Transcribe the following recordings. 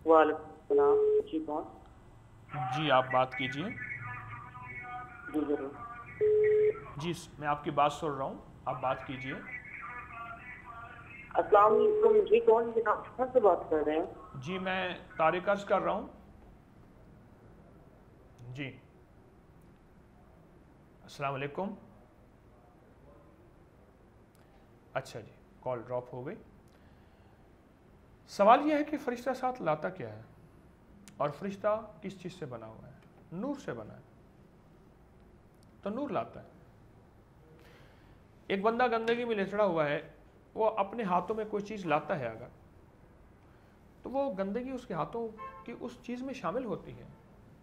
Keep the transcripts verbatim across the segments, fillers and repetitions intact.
وعلیکم السلام جی کون؟ جی آپ بات کیجئے. جی ضرور. جی میں آپ کی بات سن رہا ہوں, آپ بات کیجئے. السلام علیکم جی کون جناب کہاں سے بات کر رہے ہیں؟ جی میں طارق عرض کر رہا ہوں. جی السلام علیکم. اچھا جی کال ڈراپ ہو گئی. سوال یہ ہے کہ فرشتہ ساتھ لاتا کیا ہے, اور فرشتہ کس چیز سے بنا ہوا ہے؟ نور سے بنا ہے, تو نور لاتا ہے. ایک بندہ گندگی میں لسڑا ہوا ہے, وہ اپنے ہاتھوں میں کوئی چیز لاتا ہے اگر, تو وہ گندگی اس کے ہاتھوں کی اس چیز میں شامل ہوتی ہے.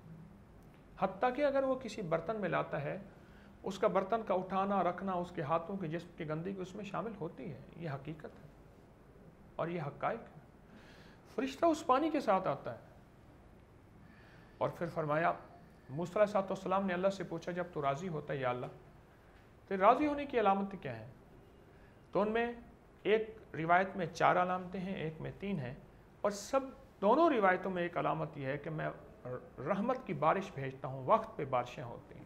حتیٰ کہ اگر وہ کسی برتن میں لاتا ہے, اس کا برتن کا اٹھانا رکھنا اس کے ہاتھوں کے جسم کی گندگی اس میں شامل ہوتی ہے. یہ حقیقت ہے اور یہ حقائق ہے. فرشتہ اس پانی کے ساتھ آتا ہے. اور پھر فرمایا موسیٰ علیہ السلام نے اللہ سے پوچھا جب تو راضی ہوتا ہے یا اللہ, تو راضی ہونے کی علامتیں کیا ہیں؟ تو ان میں ایک روایت میں چار علامتیں ہیں, ایک میں تین ہیں, اور سب دونوں روایتوں میں ایک علامت یہ ہے کہ میں رحمت کی بارش بھیجتا ہوں, وقت پہ بارشیں ہوتی ہیں.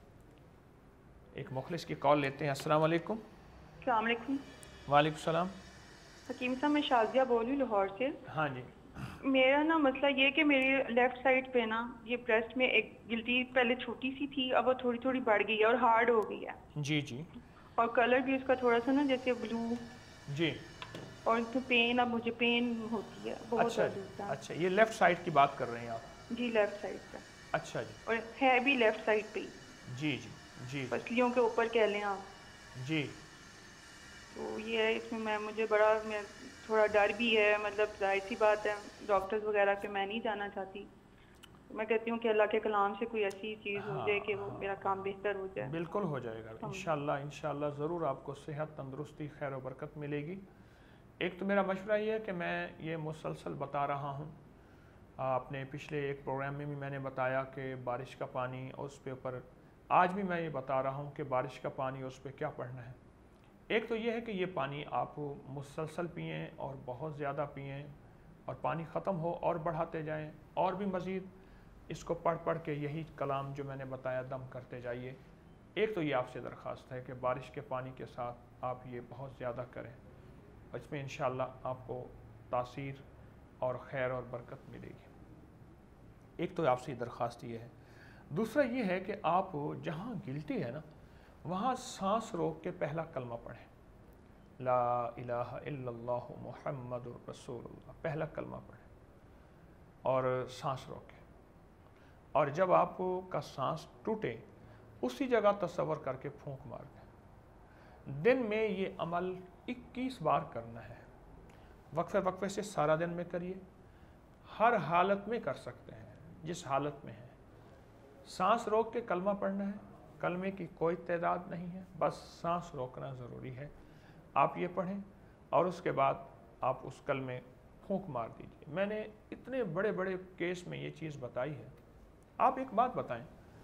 ایک مخلص کی کال لیتے ہیں. السلام علیکم. السلام علیکم. وعلیکم السلام. حکیم صاحب میں شازیہ بول رہی ہوں لاہور سے. ہاں جی. میرا نا مسئلہ یہ کہ میری لیفٹ سائڈ پہ نا یہ بریسٹ میں ایک گلٹی پہلے چھوٹی سی تھی, اب وہ تھوڑی تھوڑی بڑھ گئی ہے اور ہارڈ ہو گئی ہے. جی جی. اور کلر بھی اس کا تھوڑا سا نا جیسے بلو, جی. اور اس میں پین, اب مجھے پین ہوتی ہے, بہت اچھا درد جی. ہوتا ہے. اچھا یہ لیفٹ سائڈ کی بات کر رہے ہیں آپ؟ جی لیفٹ سائڈ پہ. اچھا جی. اور ہے بھی لیفٹ سائڈ پہ ہی, جی جی جی پسلیوں کے اوپر کہہ لیں آپ. جی. تو یہ ہے اس میں میں مجھے بڑا میں تھوڑا ڈر بھی ہے, مطلب ظاہر سی بات ہے ڈاکٹرز وغیرہ پہ میں نہیں جانا چاہتی. میں کہتی ہوں کہ اللہ کے کلام سے کوئی ایسی چیز ہو ہاں جائے کہ وہ ہاں میرا کام بہتر ہو جائے. بالکل ہو جائے گا انشاءاللہ. انشاءاللہ ضرور آپ کو صحت, تندرستی, خیر و برکت ملے گی. ایک تو میرا مشورہ یہ ہے کہ میں یہ مسلسل بتا رہا ہوں, اپنے پچھلے ایک پروگرام میں بھی میں نے بتایا کہ بارش کا پانی اس پہ اوپر, آج بھی میں یہ بتا رہا ہوں کہ بارش کا پانی اس پہ کیا پڑھنا ہے. ایک تو یہ ہے کہ یہ پانی آپ مسلسل پئیں اور بہت زیادہ پئیں, اور پانی ختم ہو اور بڑھاتے جائیں, اور بھی مزید اس کو پڑھ پڑھ کے یہی کلام جو میں نے بتایا دم کرتے جائیے. ایک تو یہ آپ سے درخواست ہے کہ بارش کے پانی کے ساتھ آپ یہ بہت زیادہ کریں, اور اس میں انشاءاللہ آپ کو تاثیر اور خیر اور برکت ملے گی. ایک تو آپ سے درخواست یہ ہے. دوسرا یہ ہے کہ آپ جہاں گلٹی ہے نا وہاں سانس روک کے پہلا کلمہ پڑھیں, لا الہ الا اللہ محمد الرسول اللہ, پہلا کلمہ پڑھیں اور سانس روکیں. اور جب آپ کا سانس ٹوٹے اسی جگہ تصور کر کے پھونک مار دیں. دن میں یہ عمل اکیس بار کرنا ہے, وقفے وقفے سے سارا دن میں کریے, ہر حالت میں کر سکتے ہیں جس حالت میں ہے. سانس روک کے کلمہ پڑھنا ہے, کلمے کی کوئی تعداد نہیں ہے, بس سانس روکنا ضروری ہے. آپ یہ پڑھیں اور اس کے بعد آپ اس کلمے پھونک مار دیجیے. میں نے اتنے بڑے بڑے کیس میں یہ چیز بتائی ہے. آپ ایک بات بتائیں,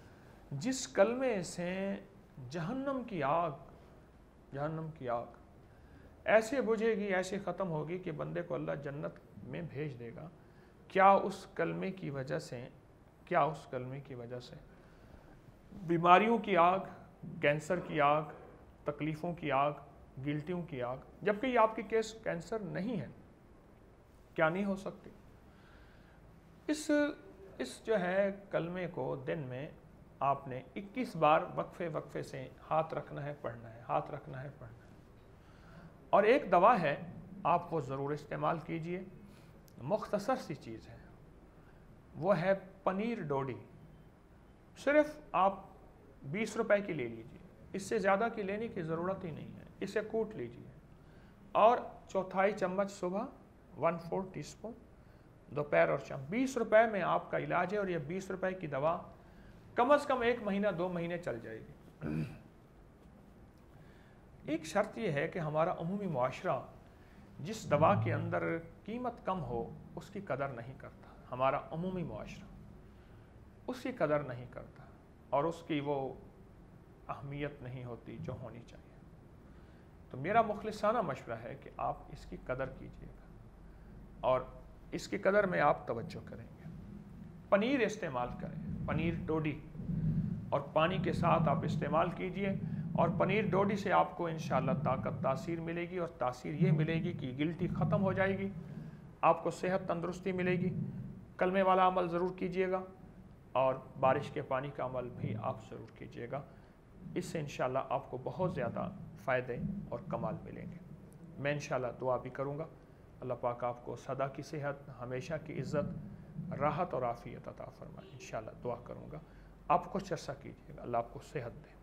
جس کلمے سے جہنم کی آگ جہنم کی آگ ایسے بجھے گی, ایسے ختم ہوگی کہ بندے کو اللہ جنت میں بھیج دے گا, کیا اس کلمے کی وجہ سے کیا اس کلمے کی وجہ سے بیماریوں کی آگ, کینسر کی آگ, تکلیفوں کی آگ, گلٹیوں کی آگ, جبکہ یہ آپ کی کیس کینسر نہیں ہے, کیا نہیں ہو سکتی؟ اس اس جو ہے کلمے کو دن میں آپ نے اکیس بار وقفے وقفے سے ہاتھ رکھنا ہے, پڑھنا ہے, ہاتھ رکھنا ہے, پڑھنا ہے. اور ایک دوا ہے, آپ وہ ضرور استعمال کیجئے, مختصر سی چیز ہے, وہ ہے پنیر ڈوڈی. صرف آپ بیس روپے کی لے لیجئے, اس سے زیادہ کی لینے کی ضرورت ہی نہیں ہے. اسے کوٹ لیجئے اور چوتھائی چمچ صبح, ون فور ٹی اسپون دوپہر اور شام. بیس روپے میں آپ کا علاج ہے, اور یہ بیس روپے کی دوا کم از کم ایک مہینہ دو مہینے چل جائے گی. ایک شرط یہ ہے کہ ہمارا عمومی معاشرہ جس دوا کے اندر قیمت کم ہو اس کی قدر نہیں کرتا. ہمارا عمومی معاشرہ اس کی قدر نہیں کرتا, اور اس کی وہ اہمیت نہیں ہوتی جو ہونی چاہیے. تو میرا مخلصانہ مشورہ ہے کہ آپ اس کی قدر کیجیے گا. اور اس کی قدر میں آپ توجہ کریں گے۔ پنیر استعمال کریں، پنیر ڈوڈی اور پانی کے ساتھ آپ استعمال کیجئے، اور پنیر ڈوڈی سے آپ کو انشاءاللہ طاقت تاثیر ملے گی، اور تاثیر یہ ملے گی کہ گلٹی ختم ہو جائے گی، آپ کو صحت تندرستی ملے گی۔ کلمے والا عمل ضرور کیجئے گا، اور بارش کے پانی کا عمل بھی آپ ضرور کیجئے گا۔ اس سے انشاءاللہ آپ کو بہت زیادہ فائدے اور کمال ملیں گے۔ میں انشاءاللہ دعا بھی کروں گا، اللہ پاک آپ کو سدا کی صحت، ہمیشہ کی عزت، راحت اور عافیت عطا فرمائے۔ انشاءاللہ دعا کروں گا، آپ کچھ عرصہ کیجئے گا، اللہ آپ کو صحت دے۔